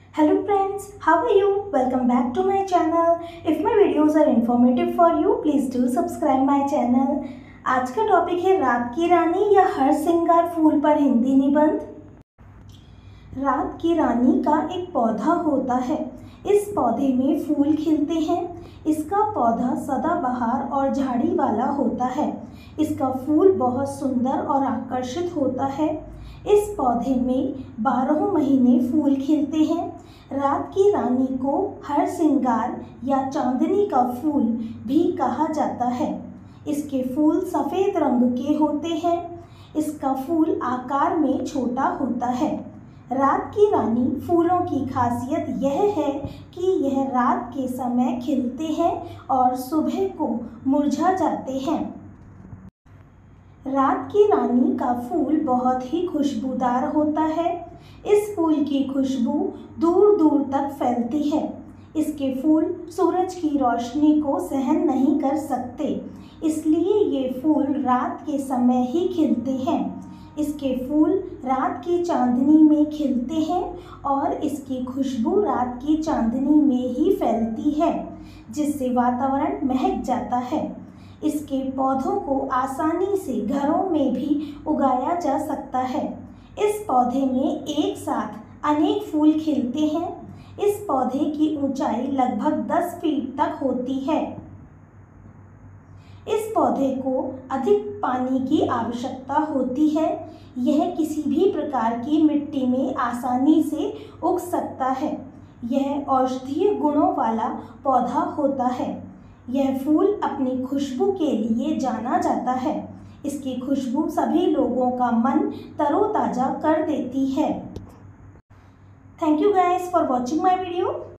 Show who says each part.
Speaker 1: Hello friends, how are you? Welcome back to my channel. If my videos are informative for you, please do subscribe my channel. आज का topic है रात की रानी या हर सिंगार फूल पर हिंदी निबंध। रात की रानी का एक पौधा होता है। इस पौधे में फूल खिलते हैं। इसका पौधा सदाबहार और झाड़ी वाला होता है। इसका फूल बहुत सुंदर और आकर्षित होता है। इस पौधे में 12 महीने फूल खिलते हैं। रात की रानी को हर सिंगार या चांदनी का फूल भी कहा जाता है। इसके फूल सफ़ेद रंग के होते हैं। इसका फूल आकार में छोटा होता है। रात की रानी फूलों की खासियत यह है कि यह रात के समय खिलते हैं और सुबह को मुरझा जाते हैं। रात की रानी का फूल बहुत ही खुशबूदार होता है। इस फूल की खुशबू दूर दूर तक फैलती है। इसके फूल सूरज की रोशनी को सहन नहीं कर सकते, इसलिए ये फूल रात के समय ही खिलते हैं। इसके फूल रात की चांदनी में खिलते हैं और इसकी खुशबू रात की चांदनी में ही फैलती है, जिससे वातावरण महक जाता है। इसके पौधों को आसानी से घरों में भी उगाया जा सकता है। इस पौधे में एक साथ अनेक फूल खिलते हैं। इस पौधे की ऊंचाई लगभग 10 फीट तक होती है। इस पौधे को अधिक पानी की आवश्यकता होती है। यह किसी भी प्रकार की मिट्टी में आसानी से उग सकता है। यह औषधीय गुणों वाला पौधा होता है। यह फूल अपनी खुशबू के लिए जाना जाता है। इसकी खुशबू सभी लोगों का मन तरोताजा कर देती है। Thank you guys for watching my video.